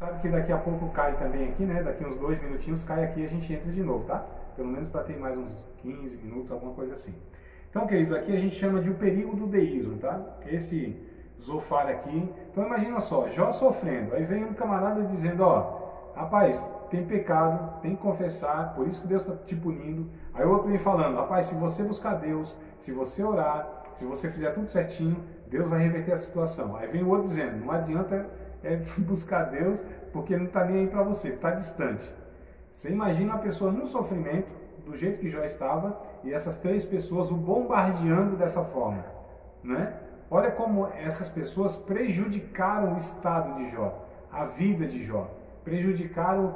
Sabe que daqui a pouco cai também aqui, né? Daqui uns 2 minutinhos cai aqui e a gente entra de novo, tá? Pelo menos para ter mais uns 15 minutos, alguma coisa assim. Então, queridos, aqui a gente chama de o perigo do deísmo, tá? Esse Zofar aqui. Então, imagina só, Jó sofrendo. Aí vem um camarada dizendo, ó, rapaz, tem pecado, tem que confessar, por isso que Deus está te punindo. Aí o outro vem falando, rapaz, se você buscar Deus, se você orar, se você fizer tudo certinho, Deus vai reverter a situação. Aí vem o outro dizendo, não adianta buscar Deus, porque não está nem aí para você, está distante. Você imagina a pessoa num sofrimento, do jeito que Jó estava, e essas 3 pessoas o bombardeando dessa forma, né? Olha como essas pessoas prejudicaram o estado de Jó, a vida de Jó, prejudicaram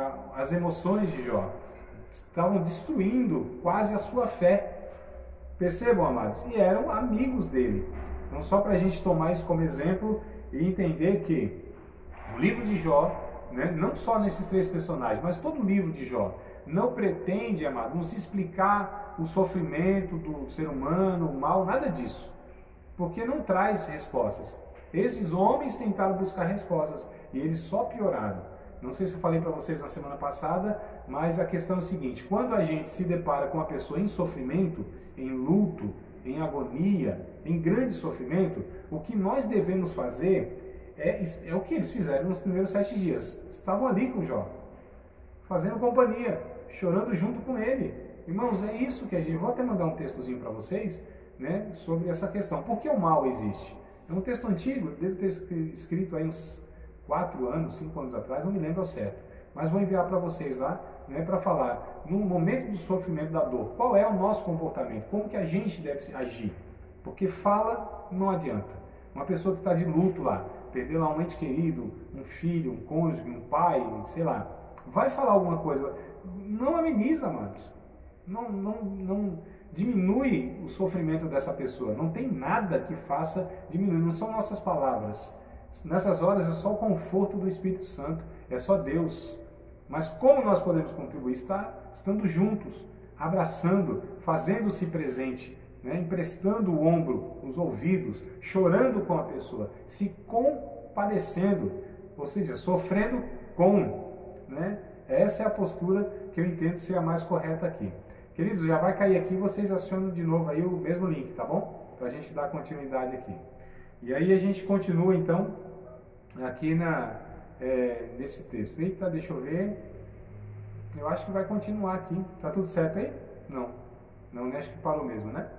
as emoções de Jó, estavam destruindo quase a sua fé. Percebam, amados? E eram amigos dele. Então, só para a gente tomar isso como exemplo e entender que o livro de Jó, né, não só nesses 3 personagens, mas todo o livro de Jó, não pretende, amado, nos explicar o sofrimento do ser humano, o mal, nada disso. Porque não traz respostas. Esses homens tentaram buscar respostas e eles só pioraram. Não sei se eu falei para vocês na semana passada, mas a questão é a seguinte: quando a gente se depara com uma pessoa em sofrimento, em luto, em agonia, em grande sofrimento, o que nós devemos fazer é o que eles fizeram nos primeiros 7 dias. Estavam ali com Jó, fazendo companhia, chorando junto com ele. Irmãos, é isso que a gente... Vou até mandar um textozinho para vocês, né, sobre essa questão. Por que o mal existe? É um texto antigo, deve ter escrito aí uns 4 anos, 5 anos atrás, não me lembro ao certo. Mas vou enviar para vocês lá, né, para falar, no momento do sofrimento, da dor, qual é o nosso comportamento, como que a gente deve agir. Porque fala não adianta. Uma pessoa que está de luto lá, perdeu lá um ente querido, um filho, um cônjuge, um pai, sei lá, vai falar alguma coisa, não ameniza, amados. Não diminui o sofrimento dessa pessoa. Não tem nada que faça diminuir, não são nossas palavras. Nessas horas é só o conforto do Espírito Santo, é só Deus. Mas como nós podemos contribuir? Estando juntos, abraçando, fazendo-se presente, né? Emprestando o ombro, os ouvidos, chorando com a pessoa, se compadecendo, ou seja, sofrendo com, né? Essa é a postura que eu entendo ser a mais correta aqui. Queridos, já vai cair aqui, vocês acionam de novo aí o mesmo link, tá bom? Para a gente dar continuidade aqui. E aí a gente continua então aqui nesse texto. Eita, deixa eu ver. Eu acho que vai continuar aqui. Tá tudo certo aí? Não. Não, acho que parou mesmo, né?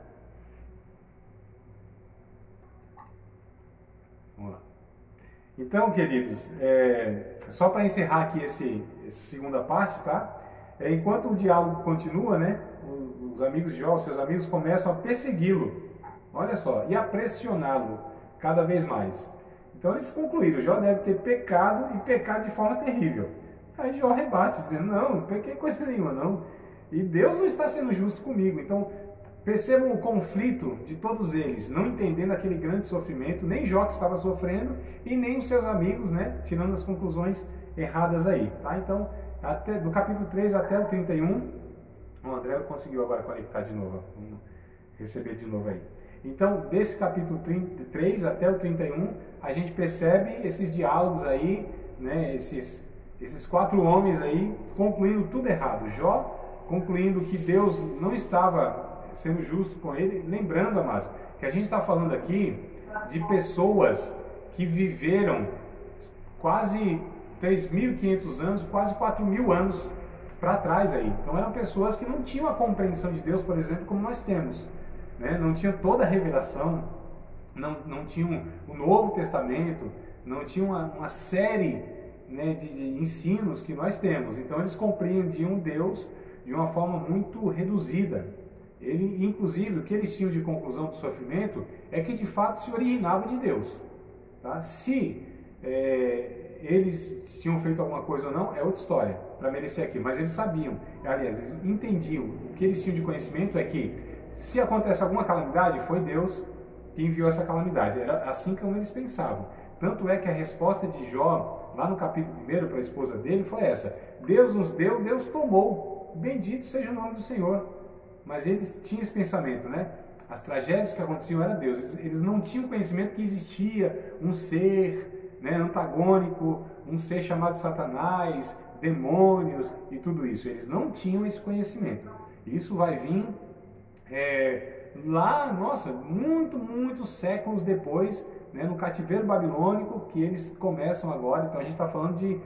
Vamos lá. Então, queridos, só para encerrar aqui essa segunda parte, tá? Enquanto o diálogo continua, né? Os amigos de Jó, seus amigos, começam a persegui-lo. Olha só, e a pressioná-lo cada vez mais. Então eles concluíram, Jó deve ter pecado e pecado de forma terrível. Aí Jó rebate, dizendo, não pequei coisa nenhuma, não. E Deus não está sendo justo comigo. Então percebam o conflito de todos eles, não entendendo aquele grande sofrimento, nem Jó que estava sofrendo, e nem os seus amigos, né, tirando as conclusões erradas aí. Tá? Então, do capítulo 3 até o 31, o André conseguiu agora conectar de novo, vamos receber de novo aí. Então, desse capítulo 3 até o 31, a gente percebe esses diálogos aí, né, esses 4 homens aí, concluindo tudo errado. Jó concluindo que Deus não estava sendo justo com ele. Lembrando, amados, que a gente está falando aqui de pessoas que viveram quase 3.500 anos, quase 4.000 anos para trás aí. Então eram pessoas que não tinham a compreensão de Deus, por exemplo, como nós temos. Né? Não tinham toda a revelação, não tinham o Novo Testamento, não tinham uma série, né, de ensinos que nós temos. Então eles compreendiam Deus de uma forma muito reduzida. Inclusive, o que eles tinham de conclusão do sofrimento é que de fato se originava de Deus. Tá? Se eles tinham feito alguma coisa ou não, é outra história, para merecer aqui. Mas eles sabiam, aliás, eles entendiam, o que eles tinham de conhecimento é que se acontece alguma calamidade, foi Deus que enviou essa calamidade. Era assim como eles pensavam. Tanto é que a resposta de Jó, lá no capítulo 1, para a esposa dele, foi essa: Deus nos deu, Deus tomou. Bendito seja o nome do Senhor. Mas eles tinham esse pensamento, né? As tragédias que aconteciam era Deus. Eles não tinham conhecimento que existia um ser, né, antagônico, um ser chamado Satanás, demônios e tudo isso. Eles não tinham esse conhecimento. Isso vai vir lá, nossa, muitos séculos depois, né, no cativeiro babilônico, que eles começam agora. Então a gente está falando de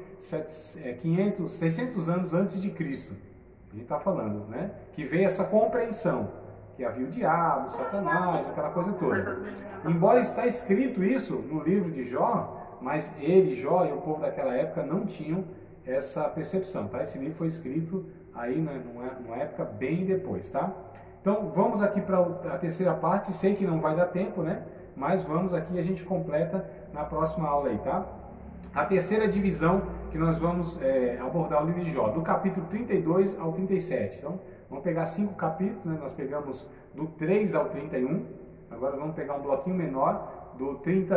600 anos antes de Cristo. A gente está falando, né, que veio essa compreensão, que havia o diabo, Satanás, aquela coisa toda. Embora está escrito isso no livro de Jó, mas ele, Jó e o povo daquela época não tinham essa percepção, tá? Esse livro foi escrito aí, né, numa época bem depois, tá? Então vamos aqui para a terceira parte. Sei que não vai dar tempo, né? Mas vamos aqui, a gente completa na próxima aula aí, tá? A terceira divisão que nós vamos abordar o livro de Jó, do capítulo 32 ao 37. Então, vamos pegar 5 capítulos, né? Nós pegamos do 3 ao 31. Agora vamos pegar um bloquinho menor, do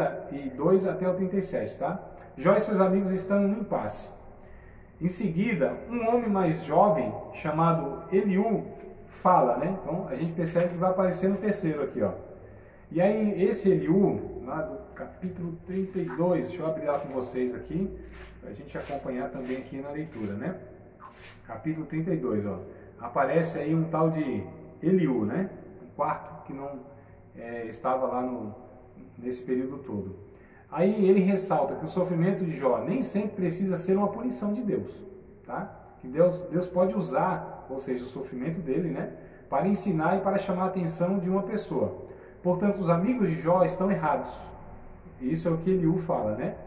32 até o 37, tá? Jó e seus amigos estão em um impasse. Em seguida, um homem mais jovem, chamado Eliú, fala, né? Então, a gente percebe que vai aparecer no terceiro aqui, ó. E aí, esse Eliú, lá do capítulo 32, deixa eu abrir lá com vocês aqui, para a gente acompanhar também aqui na leitura, né? Capítulo 32, ó. Aparece aí um tal de Eliú, né? Um quarto que não estava lá nesse período todo. Aí ele ressalta que o sofrimento de Jó nem sempre precisa ser uma punição de Deus, tá? Que Deus pode usar, ou seja, o sofrimento dele, né, para ensinar e para chamar a atenção de uma pessoa. Portanto, os amigos de Jó estão errados. Isso é o que Eliú fala, né?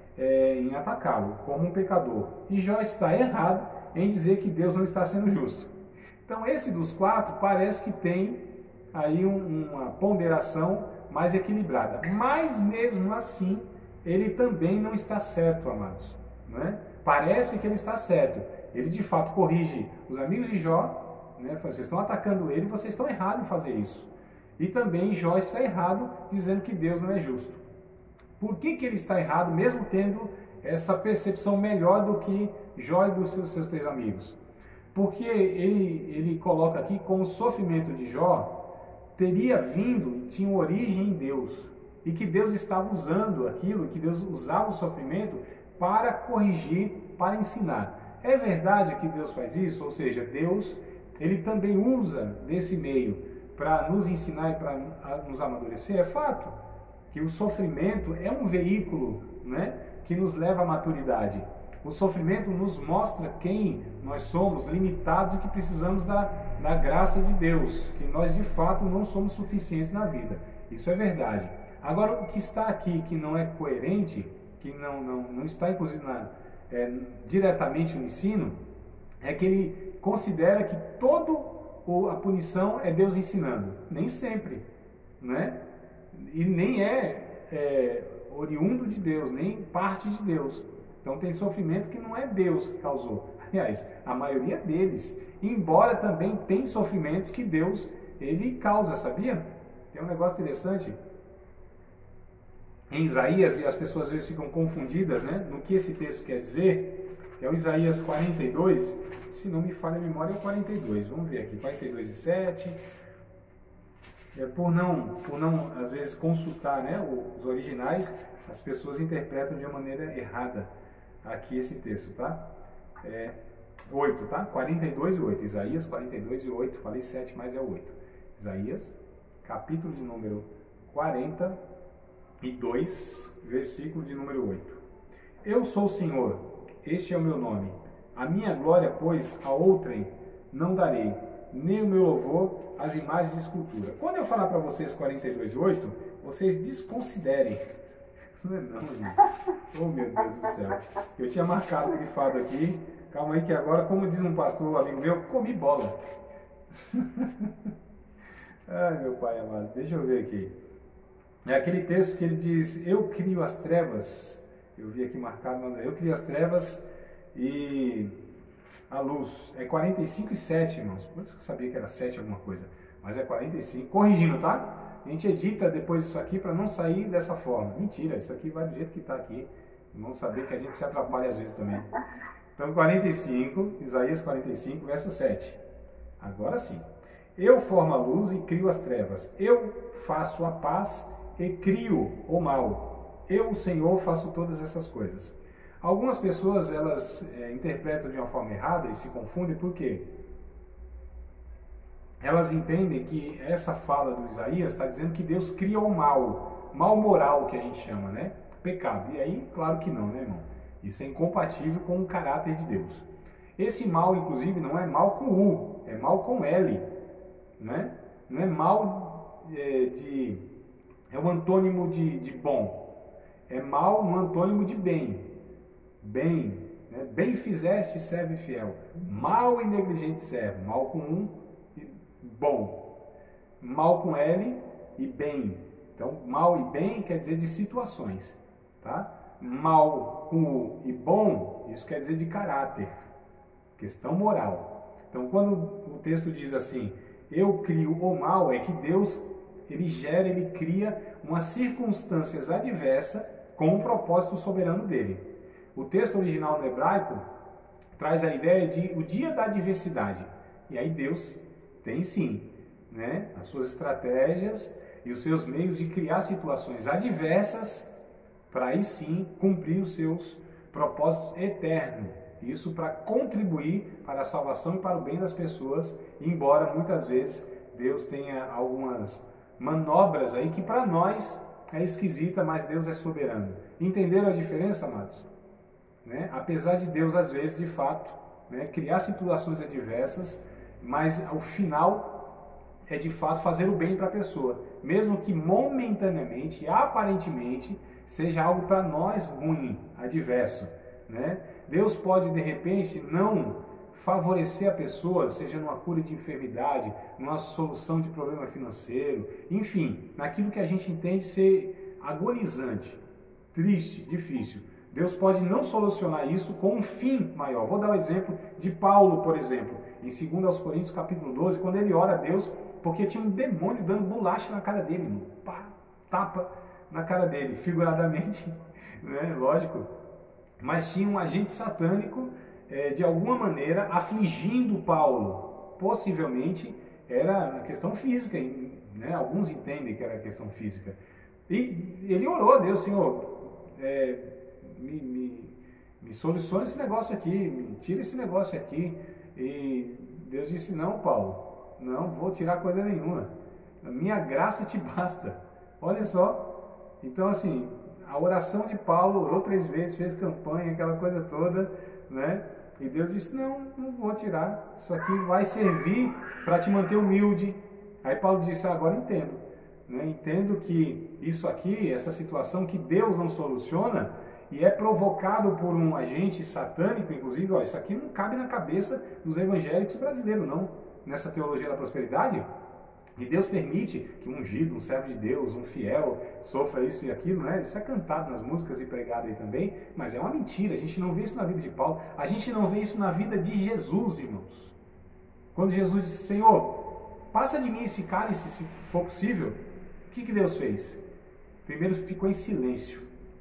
Em atacá-lo como um pecador. E Jó está errado em dizer que Deus não está sendo justo. Então, esse dos 4 parece que tem aí uma ponderação mais equilibrada. Mas, mesmo assim, ele também não está certo, amados. Né? Parece que ele está certo. Ele, de fato, corrige os amigos de Jó, né? Vocês estão atacando ele, vocês estão errados em fazer isso. E também Jó está errado dizendo que Deus não é justo. Por que ele está errado, mesmo tendo essa percepção melhor do que Jó e dos seus 3 amigos? Porque ele coloca aqui como o sofrimento de Jó teria vindo, tinha origem em Deus. E que Deus estava usando aquilo, que Deus usava o sofrimento para corrigir, para ensinar. É verdade que Deus faz isso? Ou seja, Deus, ele também usa desse meio para nos ensinar e para nos amadurecer. É fato que o sofrimento é um veículo, né, que nos leva à maturidade. O sofrimento nos mostra quem nós somos, limitados, e que precisamos da graça de Deus, que nós de fato não somos suficientes na vida. Isso é verdade. Agora, o que está aqui que não é coerente, que não está inclusive diretamente no ensino, é que ele considera que toda a punição é Deus ensinando. Nem sempre, né? E nem é oriundo de Deus, nem parte de Deus. Então tem sofrimento que não é Deus que causou. Aliás, a maioria deles. Embora também tem sofrimentos que Deus, ele causa, sabia? Tem um negócio interessante em Isaías, e as pessoas às vezes ficam confundidas, né, no que esse texto quer dizer. É o Isaías 42, se não me falha a memória, é o 42. Vamos ver aqui, 42 e 7. Por não às vezes consultar, né, os originais, as pessoas interpretam de uma maneira errada aqui esse texto, tá? 8, tá? 42 e 8. Isaías 42 e 8. Falei 7, mas é o 8. Isaías, capítulo de número 42, versículo de número 8. Eu sou o Senhor, este é o meu nome. A minha glória, pois, a outrem não darei, nem o meu louvor às imagens de escultura. Quando eu falar para vocês 42 e 8, vocês desconsiderem. Não é não, gente. Oh, meu Deus do céu. Eu tinha marcado grifado aqui. Calma aí que agora, como diz um pastor amigo meu, comi bola. Ai, meu pai amado. Deixa eu ver aqui. É aquele texto que ele diz, eu crio as trevas. Eu vi aqui marcado, mas eu crio as trevas e a luz. É 45 e 7, irmãos. Por isso que eu sabia que era 7 alguma coisa. Mas é 45. Corrigindo, tá? A gente edita depois isso aqui para não sair dessa forma. Mentira, isso aqui vai do jeito que está aqui. Vamos saber que a gente se atrapalha às vezes também. Então, 45, Isaías 45, verso 7. Agora sim. Eu formo a luz e crio as trevas. Eu faço a paz e crio o mal. Eu, o Senhor, faço todas essas coisas. Algumas pessoas, elas interpretam de uma forma errada e se confundem, por quê? Elas entendem que essa fala do Isaías está dizendo que Deus cria o mal moral que a gente chama, né? Pecado. E aí, claro que não, né, irmão? Isso é incompatível com o caráter de Deus. Esse mal, inclusive, não é mal com U, é mal com L, né? Não é mal é um antônimo de bom, é mal um antônimo de bem. Bem, né? Bem fizeste, servo fiel. Mal e negligente servo, mal com um e bom. Mal com L e bem. Então, mal e bem quer dizer de situações, tá? Mal com U e bom, isso quer dizer de caráter, questão moral. Então, quando o texto diz assim, eu crio o mal, é que Deus, ele cria umas circunstâncias adversas com um propósito soberano dele. O texto original no hebraico traz a ideia de o dia da adversidade. E aí Deus tem sim, né, as suas estratégias e os seus meios de criar situações adversas para aí sim cumprir os seus propósitos eternos. Isso para contribuir para a salvação e para o bem das pessoas, embora muitas vezes Deus tenha algumas manobras aí que para nós é esquisita, mas Deus é soberano. Entenderam a diferença, amados? Né? Apesar de Deus, às vezes, de fato, né, criar situações adversas, mas o final é de fato fazer o bem para a pessoa, mesmo que momentaneamente, aparentemente, seja algo para nós ruim, adverso. Né? Deus pode, de repente, não favorecer a pessoa, seja numa cura de enfermidade, numa solução de problema financeiro, enfim, naquilo que a gente entende ser agonizante, triste, difícil. Deus pode não solucionar isso com um fim maior. Vou dar o exemplo de Paulo, por exemplo, em 2 Coríntios capítulo 12, quando ele ora a Deus, porque tinha um demônio dando bolacha na cara dele, irmão. Pá, tapa na cara dele, figuradamente, né? Lógico. Mas tinha um agente satânico, de alguma maneira, afligindo Paulo. Possivelmente era a questão física, né? Alguns entendem que era a questão física. E ele orou a Deus, Senhor, me soluciona esse negócio aqui, me tira esse negócio aqui. E Deus disse, não, Paulo, não vou tirar coisa nenhuma, a minha graça te basta. Olha só, então assim, a oração de Paulo, orou 3 vezes, fez campanha, aquela coisa toda, né? E Deus disse, não vou tirar, isso aqui vai servir para te manter humilde. Aí Paulo disse, agora entendo, né? Entendo que isso aqui, essa situação que Deus não soluciona, e é provocado por um agente satânico, inclusive, ó, isso aqui não cabe na cabeça dos evangélicos brasileiros, não, nessa teologia da prosperidade. E Deus permite que um ungido, um servo de Deus, um fiel, sofra isso e aquilo, né? Isso é cantado nas músicas e pregado aí também, mas é uma mentira, a gente não vê isso na vida de Paulo, a gente não vê isso na vida de Jesus, irmãos. Quando Jesus disse, Senhor, passa de mim esse cálice, se for possível, o que Deus fez? Primeiro ficou em silêncio.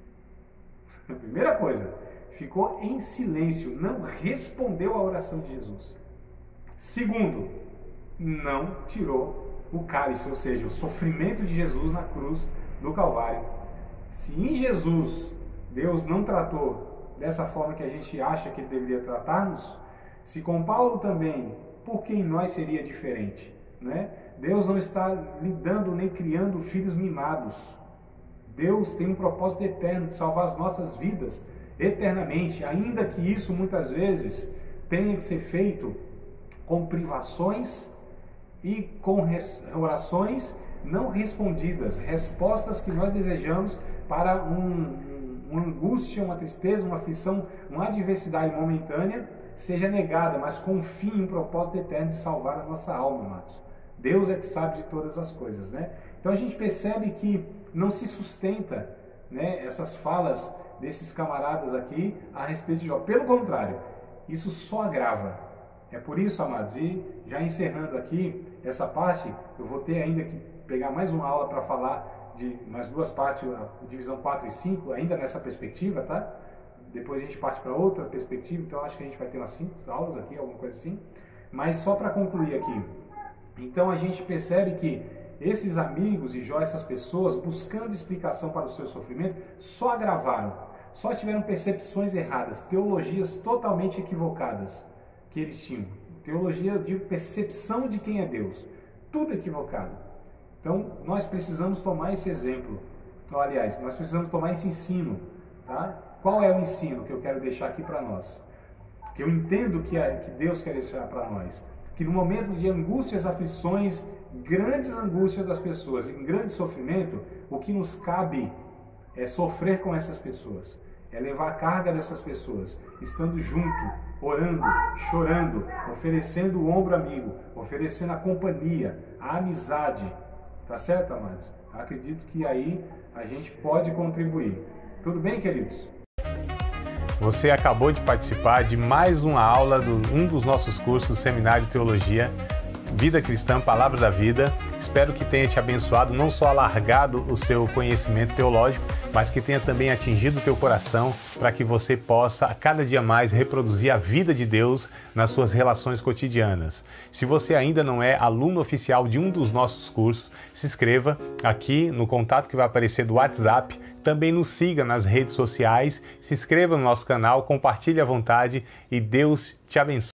A primeira coisa, ficou em silêncio, não respondeu à oração de Jesus. Segundo, não tirou o cálice, ou seja, o sofrimento de Jesus na cruz do Calvário. Se em Jesus Deus não tratou dessa forma que a gente acha que ele deveria tratar-nos, se com Paulo também, por que em nós seria diferente? Né? Deus não está lidando nem criando filhos mimados. Deus tem um propósito eterno de salvar as nossas vidas eternamente, ainda que isso muitas vezes tenha que ser feito com privações e com orações não respondidas, respostas que nós desejamos para uma angústia, uma tristeza, uma aflição, uma adversidade momentânea seja negada, mas com um fim, um propósito eterno de salvar a nossa alma, amados. Deus é que sabe de todas as coisas, né? Então a gente percebe que não se sustenta, né, essas falas desses camaradas aqui a respeito de Jó. Pelo contrário, isso só agrava. É por isso, amados, e já encerrando aqui essa parte, eu vou ter ainda que pegar mais uma aula para falar de mais 2 partes, a divisão 4 e 5, ainda nessa perspectiva, tá? Depois a gente parte para outra perspectiva, então acho que a gente vai ter umas 5 aulas aqui, alguma coisa assim. Mas só para concluir aqui, então a gente percebe que esses amigos de Jó, essas pessoas, buscando explicação para o seu sofrimento, só agravaram. só tiveram percepções erradas, teologias totalmente equivocadas que eles tinham. Teologia de percepção de quem é Deus, tudo equivocado. Então, nós precisamos tomar esse exemplo. Aliás, nós precisamos tomar esse ensino. Tá? Qual é o ensino que eu quero deixar aqui para nós? Que eu entendo que Deus quer deixar para nós. Que no momento de angústias, aflições, grandes angústias das pessoas, em grande sofrimento, o que nos cabe é sofrer com essas pessoas. É levar a carga dessas pessoas, estando junto, orando, chorando, oferecendo o ombro amigo, oferecendo a companhia, a amizade. Tá certo, amados? Acredito que aí a gente pode contribuir. Tudo bem, queridos? Você acabou de participar de mais uma aula de um dos nossos cursos, Seminário de Teologia, Vida Cristã, Palavra da Vida. Espero que tenha te abençoado, não só alargado o seu conhecimento teológico, mas que tenha também atingido o teu coração para que você possa, a cada dia mais, reproduzir a vida de Deus nas suas relações cotidianas. Se você ainda não é aluno oficial de um dos nossos cursos, se inscreva aqui no contato que vai aparecer do WhatsApp. Também nos siga nas redes sociais, se inscreva no nosso canal, compartilhe à vontade e Deus te abençoe.